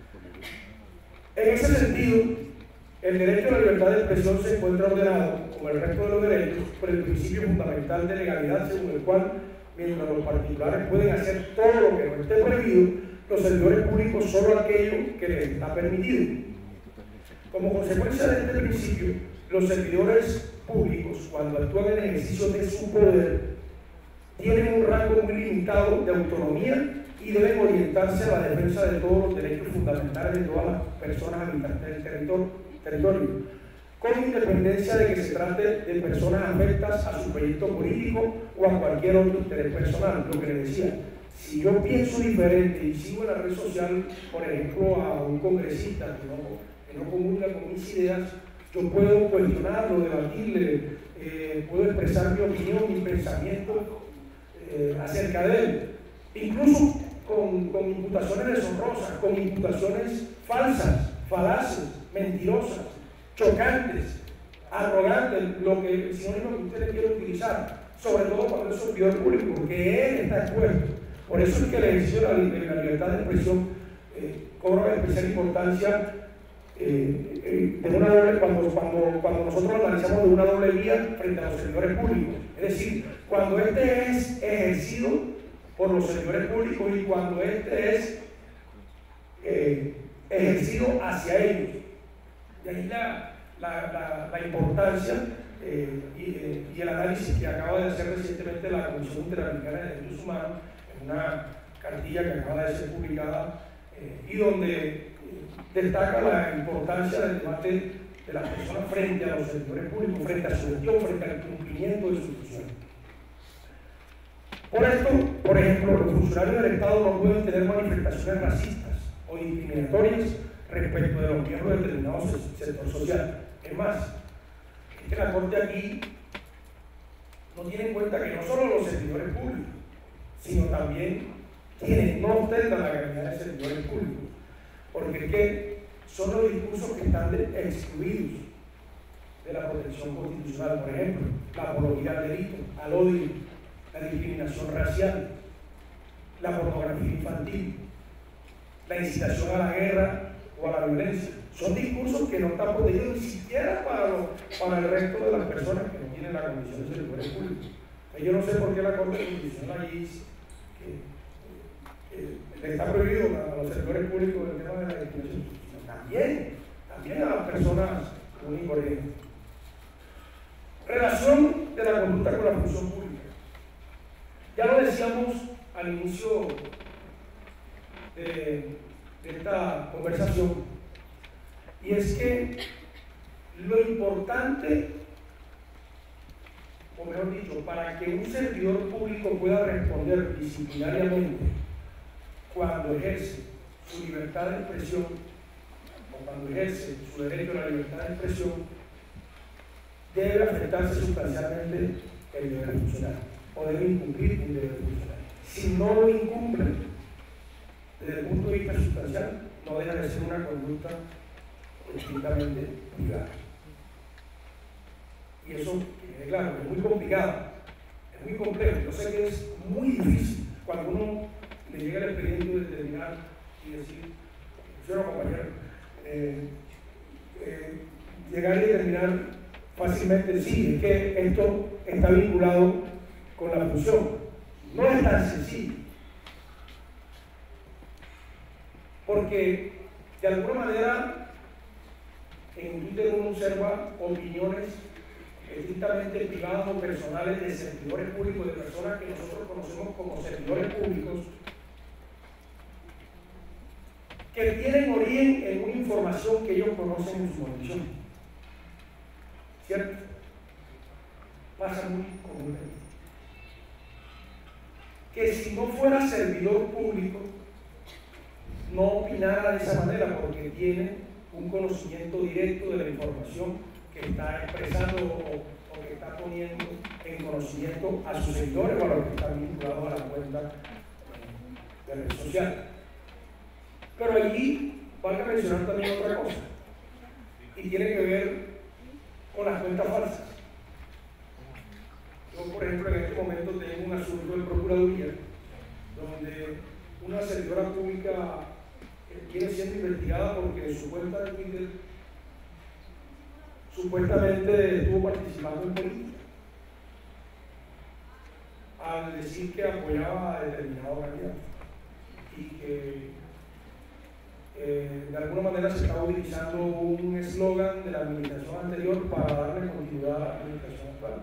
En ese sentido, el derecho a la libertad de expresión se encuentra ordenado, como el resto de los derechos, por el principio fundamental de legalidad, según el cual, mientras los particulares pueden hacer todo lo que no esté prohibido, los servidores públicos solo aquello que les está permitido. Como consecuencia de este principio, los servidores públicos, cuando actúan en el ejercicio de su poder, tienen un rango muy limitado de autonomía y deben orientarse a la defensa de todos los derechos fundamentales de todas las personas habitantes del territorio, territorio, con independencia de que se trate de personas afectas a su proyecto político o a cualquier otro interés personal. Lo que les decía, si yo pienso diferente y sigo en la red social, por ejemplo, a un congresista que no, que no comulga con mis ideas, yo puedo cuestionarlo, debatirle, eh, puedo expresar mi opinión, mi pensamiento eh, acerca de él, incluso con, con imputaciones deshonrosas, con imputaciones falsas, falaces, mentirosas, chocantes, arrogantes, lo que el sinónimo que usted le quiere utilizar, sobre todo cuando es servidor público, porque él está expuesto. Por eso es que el ejercicio de la libertad de expresión eh, cobra especial importancia eh, eh, de una doble, cuando, cuando, cuando nosotros analizamos de una doble vía frente a los servidores públicos. Es decir, cuando este es ejercido por los servidores públicos y cuando este es eh, ejercido hacia ellos. De ahí la, la, la, la importancia eh, y, eh, y el análisis que acaba de hacer recientemente la Comisión Interamericana de Derechos Humanos en una cartilla que acaba de ser publicada eh, y donde eh, destaca la importancia del debate de las personas frente a los servidores públicos, frente a su gestión, frente al cumplimiento de sus funciones. Por esto, por ejemplo, los funcionarios del Estado no pueden tener manifestaciones racistas o discriminatorias respecto de los miembros de determinado sector social. Es más, es que la Corte aquí no tiene en cuenta que no solo los servidores públicos, sino también quienes no ostentan la calidad de servidores públicos, porque es que son los discursos que están de, excluidos de la protección constitucional, por ejemplo, la apología al delito, al odio, la discriminación racial, la pornografía infantil, la incitación a la guerra o a la violencia. Son discursos que no están protegidos ni siquiera para, los, para el resto de las personas que no tienen la condición de servidores públicos. Yo no sé por qué la Corte Constitucional allí dice que, que, que le está prohibido a los servidores públicos el tema de la discriminación. También, también a las personas comunes y corrientes. Relación de la conducta con la función pública. Ya lo decíamos al inicio de, de esta conversación, y es que lo importante, o mejor dicho, para que un servidor público pueda responder disciplinariamente cuando ejerce su libertad de expresión o cuando ejerce su derecho a la libertad de expresión, debe afectarse sustancialmente el deber funcional o debe incumplir un deber funcional. Si no lo incumple, desde el punto de vista sustancial, no deja de ser una conducta estrictamente privada. Y eso, claro, es muy complicado, es muy complejo. Yo sé que es muy difícil cuando uno le llega el expediente de determinar y decir, yo compañero, eh, eh, llegar y determinar fácilmente, sí, es que esto está vinculado con la función. No es tan sencillo, porque de alguna manera en Twitter uno observa opiniones estrictamente privadas o personales de servidores públicos, de personas que nosotros conocemos como servidores públicos, que tienen origen en una información que ellos conocen en su condición. ¿Cierto? Pasa muy comúnmente. Que si no fuera servidor público, no opinara de esa manera, porque tiene un conocimiento directo de la información que está expresando o, o que está poniendo en conocimiento a sus seguidores o a los que están vinculados a la cuenta de red social. Pero allí van a mencionar también otra cosa, y tiene que ver con las cuentas falsas. Yo, por ejemplo, en este momento tengo un asunto de Procuraduría donde una servidora pública viene siendo investigada porque en su cuenta de Twitter supuestamente estuvo participando en política al decir que apoyaba a determinado candidato y que eh, de alguna manera se estaba utilizando un eslogan de la administración anterior para darle continuidad a la administración actual.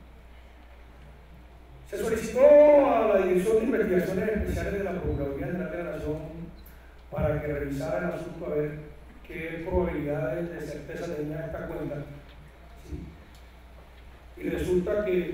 Se solicitó a la Dirección de Investigaciones Especiales de la Procuraduría General de la Nación para que revisara el asunto a ver qué probabilidades de certeza tenía esta cuenta. ¿Sí? Y resulta que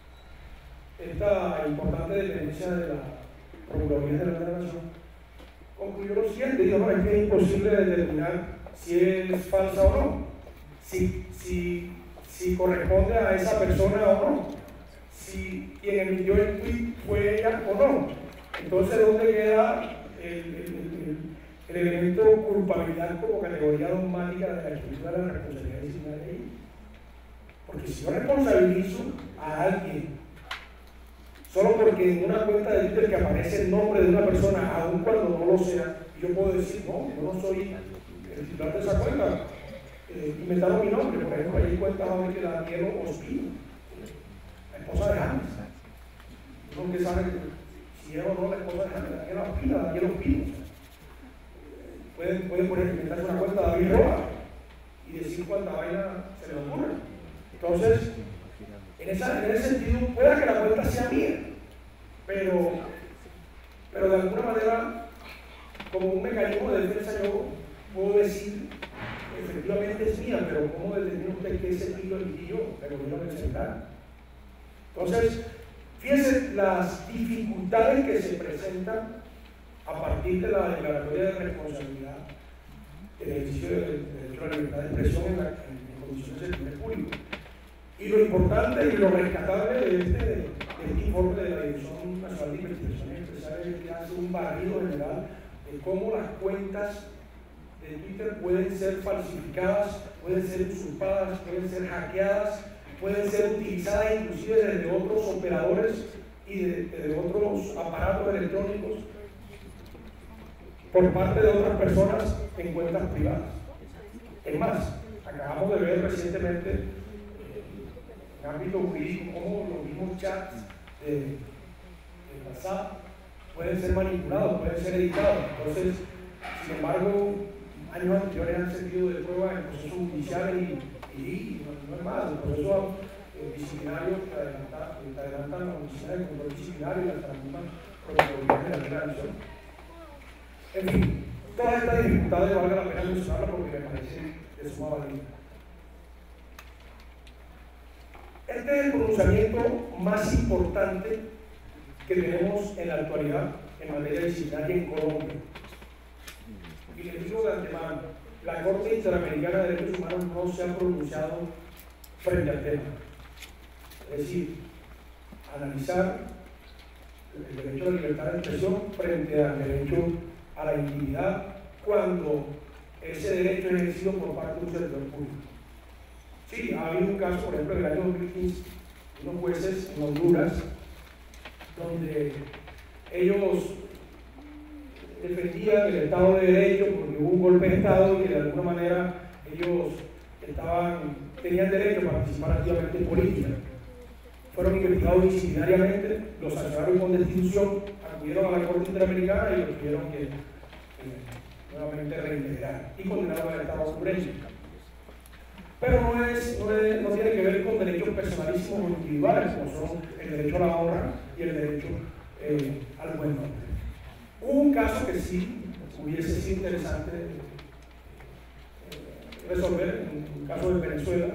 esta importante dependencia de la Procuraduría General de la Nación concluyó lo siguiente: dijo, no, es que es imposible determinar si es falsa o no, si, si, si corresponde a esa persona o no, si quien emitió el tweet fue ella o no. Entonces, ¿dónde queda el, el, el, el elemento de culpabilidad como categoría dogmática de la estructura de la responsabilidad disciplinaria ahí? Porque si yo responsabilizo a alguien solo porque en una cuenta de Twitter que aparece el nombre de una persona, aun cuando no lo sea, yo puedo decir, no, yo no soy el titular de esa cuenta, eh, inventaron mi nombre. Por ejemplo, hay cuentas ahora que la Daniel Ospino, la esposa de James. Uno que sabe si era o no la esposa de James, Daniel Ospino, Daniel Ospino. Pueden, pueden poner, inventarse una cuenta de David Roa y decir cuánta vaina se le ocurre. Entonces, en, esa, en ese sentido, pueda que la cuenta sea mía, pero, pero de alguna manera, como un mecanismo de defensa, yo puedo decir que efectivamente es mía, pero ¿cómo determina usted que ese título emití yo? El gobierno central. Entonces, fíjense las dificultades que se presentan a partir de la declaratoria de responsabilidad del ejercicio del derecho a la libertad de expresión en, la, en condiciones de servicio público. Y lo importante y lo rescatable de este, de este informe de la Dirección Nacional de Investigaciones especial es que hace un barrido general de cómo las cuentas de Twitter pueden ser falsificadas, pueden ser usurpadas, pueden ser hackeadas, pueden ser utilizadas inclusive desde otros operadores y de, de otros aparatos electrónicos por parte de otras personas en cuentas privadas. Es más, acabamos de ver recientemente eh, en ámbito jurídico cómo los mismos chats de, de WhatsApp pueden ser manipulados, pueden ser editados. Entonces, sin embargo, años anteriores han servido de prueba en procesos judiciales y, y no, no es más, el proceso eh, disciplinario que adelantan, que adelantan la oficina de control disciplinario y las transforman Procuraduría General de la Nación. En fin, todas estas dificultades valga la pena mencionarlas porque me parece de suma valía. Este es el pronunciamiento más importante que tenemos en la actualidad en materia disciplinaria en Colombia. Y les digo de antemano, la Corte Interamericana de Derechos Humanos no se ha pronunciado frente al tema. Es decir, analizar el derecho a la libertad de expresión frente al derecho a la intimidad cuando ese derecho es ejercido por parte de un servidor público. Sí, ha habido un caso, por ejemplo, en el año dos mil quince, unos jueces en Honduras, donde ellos defendían el Estado de Derecho porque hubo un golpe de Estado y de alguna manera ellos estaban, tenían derecho a participar activamente en política. Fueron investigados disciplinariamente, los sancionaron con destitución, acudieron a la Corte Interamericana y los tuvieron que eh, nuevamente reintegrar y condenaron al Estado hondureño. Pero no, es, no, es, no tiene que ver con derechos personalísimos o individuales, como son el derecho a la honra y el derecho eh, al buen nombre. Hubo un caso que sí hubiese sido interesante eh, resolver, un caso de Venezuela.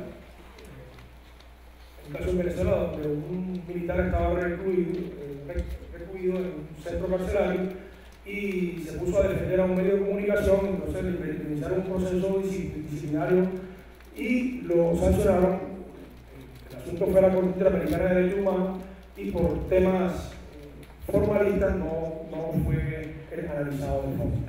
Un caso en Venezuela donde un militar estaba recluido, eh, recluido en un centro carcelario y se puso a defender a un medio de comunicación, entonces le iniciaron un proceso disciplinario y lo sancionaron. El asunto fue a la Corte Interamericana de Derechos Humanos y por temas formalistas no, no fue analizado de fondo.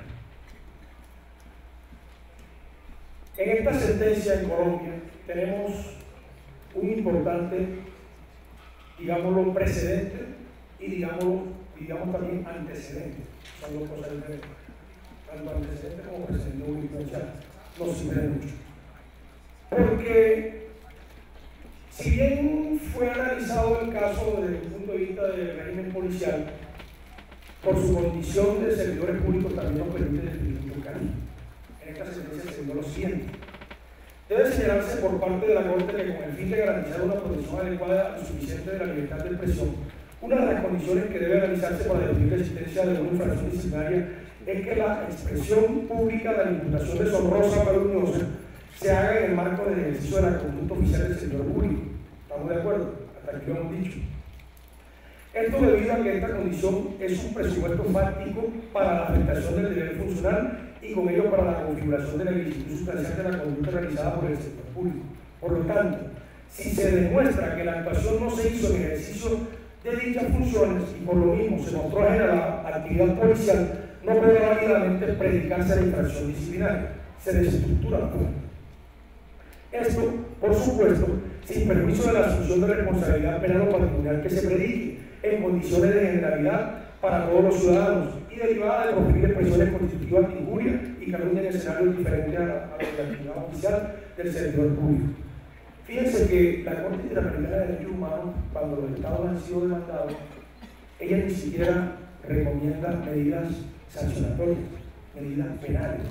En esta sentencia en Colombia tenemos un importante, digámoslo, precedente y digámoslo, digamos también antecedente. Son dos cosas diferentes. Tanto antecedente como precedente jurisprudencial nos sirve mucho. Porque si bien fue analizado el caso desde el punto de vista del régimen policial, por su condición de servidores públicos también nos permite definir un camino. En esta sentencia se dio lo siguiente. Debe señalarse por parte de la Corte que con el fin de garantizar una protección adecuada y suficiente de la libertad de expresión, una de las condiciones que debe analizarse para definir la existencia de una infracción disciplinaria es que la expresión pública de la imputación deshonrosa o calumniosa se haga en el marco del ejercicio de la conducta oficial del servidor público. ¿Estamos de acuerdo? Hasta aquí lo hemos dicho. Esto debido a que esta condición es un presupuesto fáctico para la afectación del deber funcional y con ello para la configuración de la ilicitud sustancial de la conducta realizada por el sector público. Por lo tanto, si se demuestra que la actuación no se hizo en ejercicio de dichas funciones y por lo mismo se mostró ajena a la actividad policial, no puede válidamente predicarse la infracción disciplinaria, se desestructura la fuente. Esto, por supuesto, sin permiso de la asunción de responsabilidad penal o patrimonial que se predique en condiciones de generalidad para todos los ciudadanos y derivada de proferir expresiones constitutivas de injuria y calumnia en escenarios diferentes a la, a la actividad oficial del servidor público. Fíjense que la Corte Interamericana de Derechos Humanos, cuando los estados han sido demandados, ella ni siquiera recomienda medidas sancionatorias, medidas penales.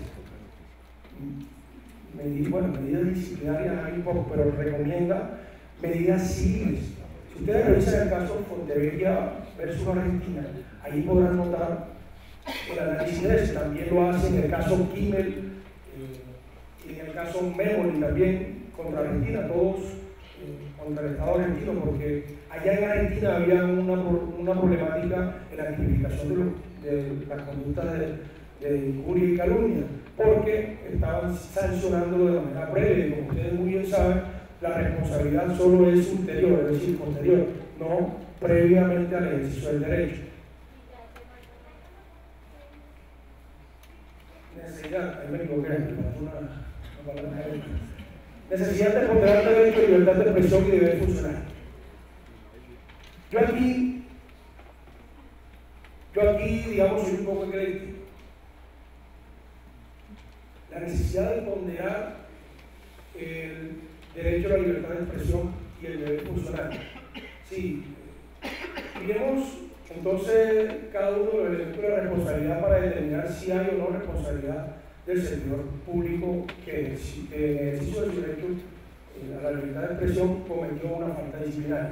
Medidas, bueno, medidas disciplinarias hay un poco, pero recomienda medidas civiles. Si ustedes revisan el caso Fonteveria versus Argentina, ahí podrán notar el análisis de eso. También lo hace en el caso Kimmel eh, y en el caso Memoli también contra Argentina, todos eh, contra el Estado argentino, porque allá en Argentina había una, una problemática en la tipificación de, lo, de las conductas de, de injuria y calumnia, porque estaban sancionándolo de manera previa y como ustedes muy bien saben, la responsabilidad solo es ulterior, es decir, posterior, no previamente al ejercicio del derecho. necesidad, ahí me equivoqué, una, una palabra de necesidad de ponderar el derecho de libertad de expresión y deber funcional. Yo aquí, yo aquí, digamos, soy un poco ecléctico. La necesidad de ponderar el derecho a la libertad de expresión y el deber funcional. Sí, miremos entonces cada uno de los elementos de la responsabilidad para determinar si hay o no responsabilidad del servidor público que en el ejercicio de su derecho a la libertad de expresión cometió una falta disciplinaria.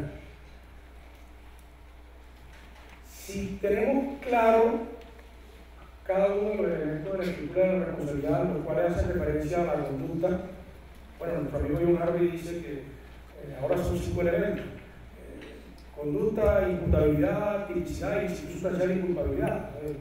Si tenemos claro cada uno de los elementos de la estructura de la responsabilidad, los cuales hacen referencia a la conducta, bueno, nuestro amigo John Harvey dice que eh, ahora son cinco elementos: eh, conducta, imputabilidad, tipicidad, inciso sustancial y culpabilidad. Eh,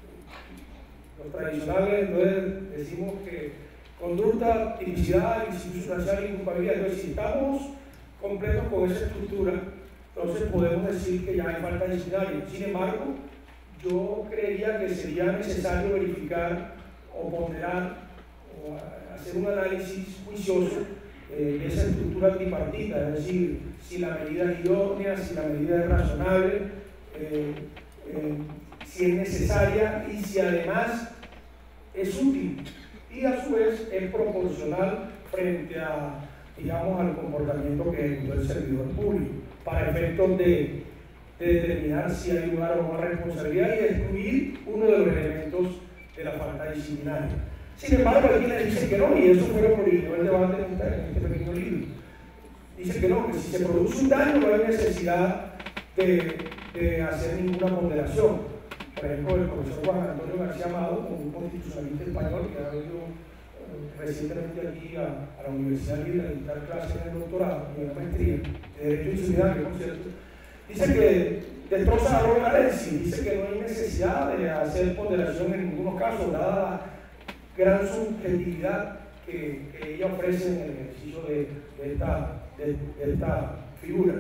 los tradicionales entonces decimos que conducta, tipicidad, inciso sustancial y culpabilidad. Entonces, si estamos completos con esa estructura, entonces podemos decir que ya hay falta disciplinaria. Sin embargo, yo creería que sería necesario verificar o ponderar o hacer un análisis juicioso eh, de esa estructura tripartita, es decir, si la medida es idónea, si la medida es razonable, eh, eh, si es necesaria y si además es útil y a su vez es proporcional frente a, digamos, al comportamiento que ejecutó el servidor público, para efectos de, de determinar si hay lugar o no a responsabilidad y excluir uno de los elementos de la falta disciplinaria. Sin embargo, aquí le dice que no, y eso fue lo que originó el debate en este pequeño libro. Dice que no, que si se produce un daño no hay necesidad de, de hacer ninguna ponderación. Por ejemplo, el profesor Juan Antonio García Amado, un constitucionalista español que ha venido eh, recientemente aquí a, a la Universidad Libre a dictar clases en el doctorado y en la maestría de Derecho y Ciudadanía, que por cierto, dice que destroza a Robert Arenzi, dice que no hay necesidad de hacer ponderación en ninguno caso, dada la gran subjetividad que, que ella ofrece en el ejercicio de, de, esta, de, de esta figura.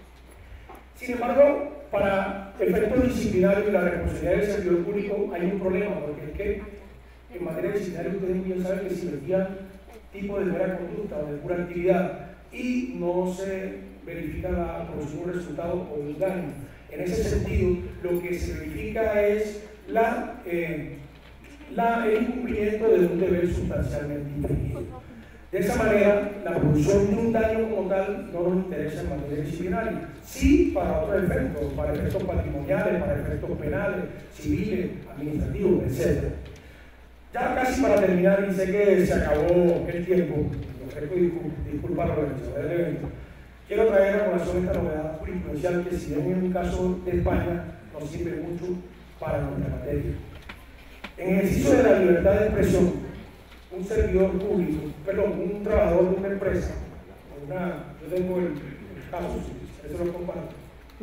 Sin embargo, para efectos disciplinarios y la responsabilidad del servidor público hay un problema, porque es que en materia disciplinaria ustedes bien saben que se investigan tipos de mera conducta o de pura actividad y no se verifica la producción de un resultado o un daño. En ese sentido, lo que se verifica es la, eh, la, el incumplimiento de un deber sustancialmente infringido. De esa manera, la producción de un daño como tal no nos interesa en materia disciplinaria. Sí, para otros efectos, para efectos patrimoniales, para efectos penales, civiles, administrativos, etcétera. Ya casi para terminar, y sé que se acabó el tiempo, disculparlo del evento, quiero traer a colación esta novedad jurisprudencial que, si bien en un caso de España, nos sirve mucho para nuestra materia. En ejercicio de la libertad de expresión, un servidor público, perdón, un trabajador de una empresa, una, yo tengo el, el caso, eso lo comparto,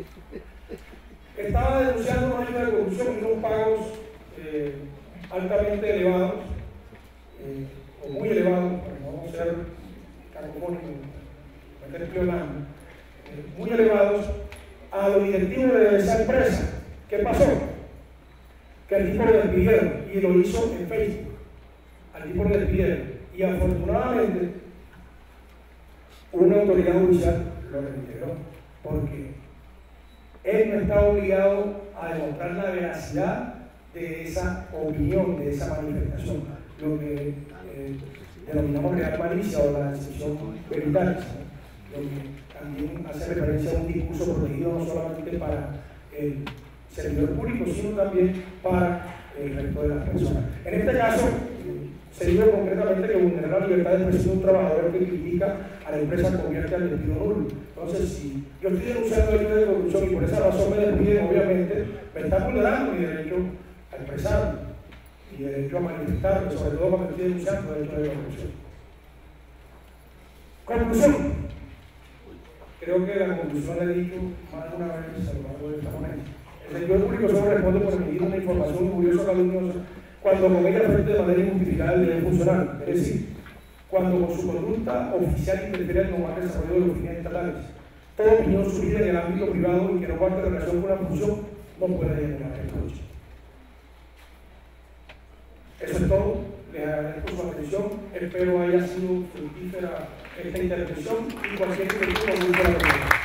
estaba denunciando una ayuda de corrupción y unos pagos eh, altamente elevados, eh, o muy elevados, para no ser cacofónicos, meter pleonasmo, eh, muy elevados a los directivos de esa empresa. ¿Qué pasó? Que el tipo lo despidieron y lo hizo en Facebook. Al tipo lo despidieron y afortunadamente una autoridad judicial lo reintegró, porque él no está obligado a demostrar la veracidad de esa opinión, de esa manifestación, lo que eh, denominamos real malicia o la excepción veritatis, ¿no? Lo que también hace referencia a un discurso protegido no solamente para el servidor público, sino también para el resto de las personas. En este caso, se dijo concretamente que vulnerar la libertad de expresión de un trabajador que critica a la empresa convierte al despido nulo. Entonces, si yo estoy denunciando el de corrupción y por esa razón me despiden, obviamente me está vulnerando mi derecho a expresarme, mi derecho a manifestarme, sobre todo cuando estoy denunciando el derecho de corrupción. Conclusión. Creo que la conclusión la he dicho más de una vez a lo largo de esta ponencia. El servidor público solo responde por emitir una información curiosa o calumniosa cuando con ella afecte de manera injustificada el deber funcional, es decir, cuando con su conducta oficial interfiere en el normal desarrollo de los fines estatales. Toda opinión surgida en el ámbito privado y que no guarde relación con la función no puede generar reproche. Eso es todo. Les agradezco su atención, espero haya sido fructífera esta intervención y cualquier pregunta muy buena.